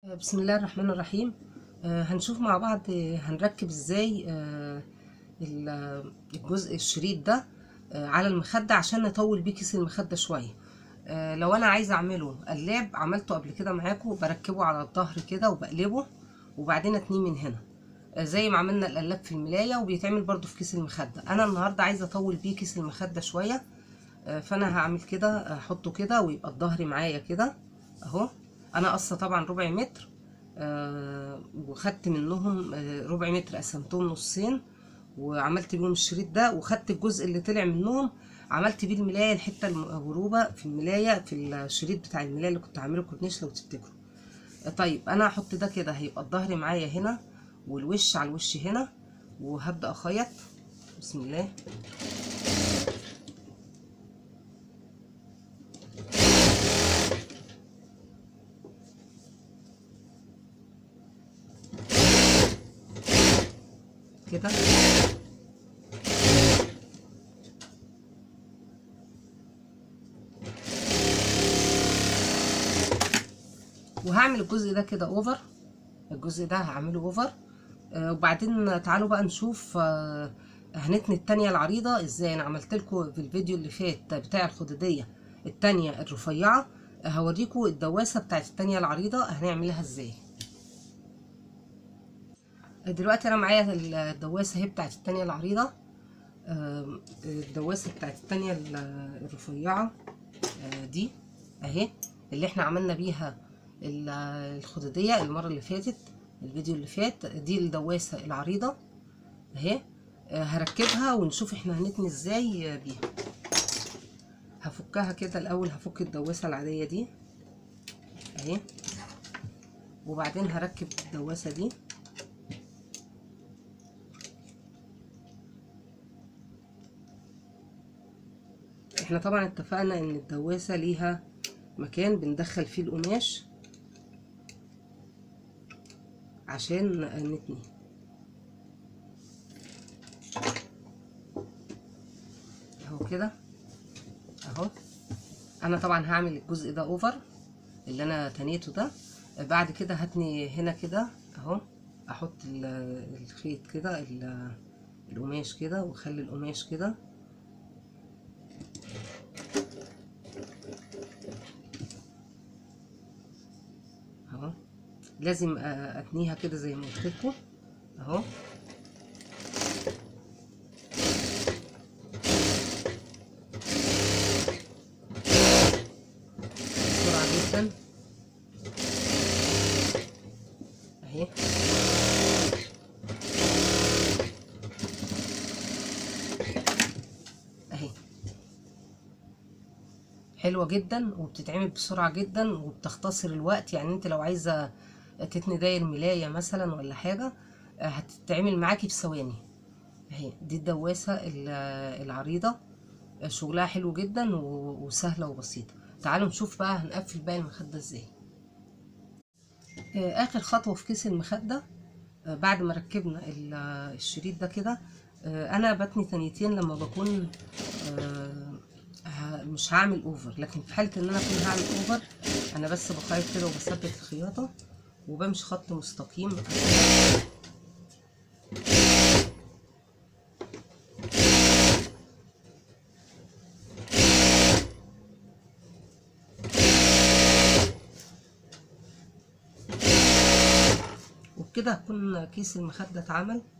بسم الله الرحمن الرحيم. هنشوف مع بعض هنركب ازاي الجزء الشريط ده على المخدة عشان نطول بيه كيس المخدة شوية. لو انا عايزه اعمله قلاب عملته قبل كده معاكم، بركبه على الظهر كده وبقلبه وبعدين اتنيه من هنا زي ما عملنا القلاب في الملاية، وبيتعمل برضو في كيس المخدة. انا النهارده عايزه اطول بيه كيس المخدة شوية، فانا هعمل كده، احطه كده ويبقى الظهر معايا كده اهو. انا قصه طبعا ربع متر، وخدت منهم ربع متر قسمتهم نصين وعملت بيهم الشريط ده، وخدت الجزء اللي طلع منهم عملت بيه الملايه، الحته المغروبه في الملايه في الشريط بتاع الملايه اللي كنت عامله كورنيش لو تفتكروا. طيب انا هحط ده كده، هيبقى الظهر معايا هنا والوش على الوش هنا، وهبدا اخيط. بسم الله. كده وهعمل الجزء ده كده اوفر، الجزء ده هعمله اوفر. وبعدين تعالوا بقى نشوف هنتني التانية العريضة ازاي. انا عملت لكم في الفيديو اللي فات بتاع الخدودية التانية الرفيعة، هوريكم الدواسة بتاعت التانية العريضة هنعملها ازاي. دلوقتي انا معايا الدواسة اهي بتاعت التانية العريضة، الدواسة بتاعت التانية الرفيعة دي اهي، اللي احنا عملنا بيها الخدودية المرة اللي فاتت، الفيديو اللي فات. دي الدواسة العريضة اهي. هركبها ونشوف احنا هنتني ازاي بيها. هفكها كده الاول، هفك الدواسة العادية دي اهي، وبعدين هركب الدواسة دي. احنا طبعا اتفقنا ان الدواسة ليها مكان بندخل فيه القماش عشان نتني اهو كده اهو. انا طبعا هعمل الجزء ده اوفر اللي انا تنيته ده. بعد كده هتني هنا كده اهو، احط الخيط كده القماش كده، واخلي القماش كده اهو. لازم اتنيها كده زي ما قلت لكم اهو. بسرعه جدا اهي. اهي حلوه جدا وبتتعمل بسرعه جدا وبتختصر الوقت. يعني انت لو عايزه تتني داير ملايه مثلا ولا حاجه هتتعمل معاكي في ثواني اهي. دي الدواسه العريضه، شغلها حلو جدا وسهله وبسيطه. تعالوا نشوف بقى هنقفل باقي المخده ازاي. اخر خطوه في كيس المخده بعد ما ركبنا الشريط ده كده، انا بتني تنيتين لما بكون مش هعمل اوفر. لكن في حاله ان انا اكون هعمل اوفر، انا بس بخيط كده وبثبت الخياطه وبمشي خط مستقيم وبكده هكون كيس المخده اتعمل.